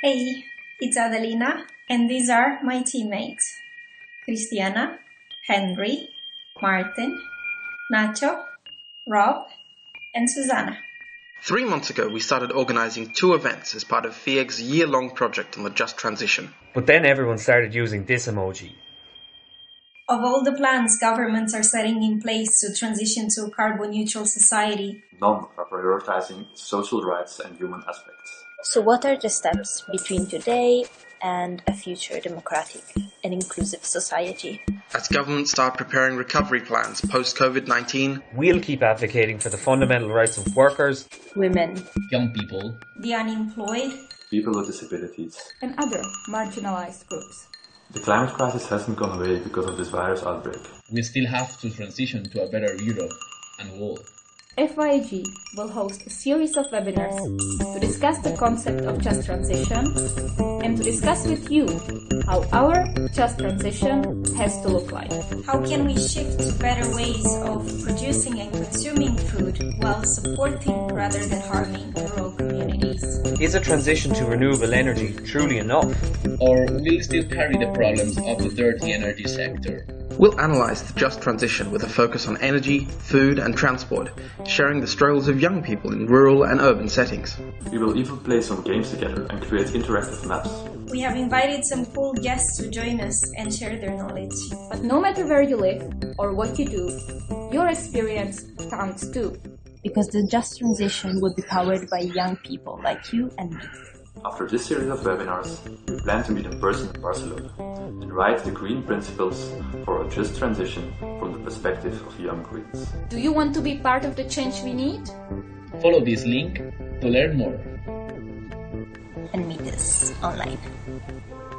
Hey, it's Adelina, and these are my teammates, Cristiana, Henry, Martin, Nacho, Rob, and Susanna. 3 months ago, we started organising 2 events as part of FIEG's year-long project on the just transition. But then everyone started using this emoji. Of all the plans governments are setting in place to transition to a carbon-neutral society, none are prioritizing social rights and human aspects. So what are the steps between today and a future democratic and inclusive society? As governments start preparing recovery plans post-COVID-19, We'll keep advocating for the fundamental rights of workers, Women, young people, the unemployed, People with disabilities. and other marginalized groups. The climate crisis hasn't gone away because of this virus outbreak. we still have to transition to a better Europe and world. FYG will host a series of webinars to discuss the concept of just transition and to discuss with you how our just transition has to look like. how can we shift to better ways of producing and consuming food while supporting rather than harming rural communities? is a transition to renewable energy truly enough? Or will still carry the problems of the dirty energy sector? we'll analyse the just transition with a focus on energy, food and transport, sharing the struggles of young people in rural and urban settings. We will even play some games together and create interactive maps. We have invited some cool guests to join us and share their knowledge. But no matter where you live or what you do, your experience counts too. because the just transition would be powered by young people like you and me. After this series of webinars, we plan to meet in person in Barcelona and write the green principles for a just transition from the perspective of young Greens. Do you want to be part of the change we need? Follow this link to learn more. And meet us online.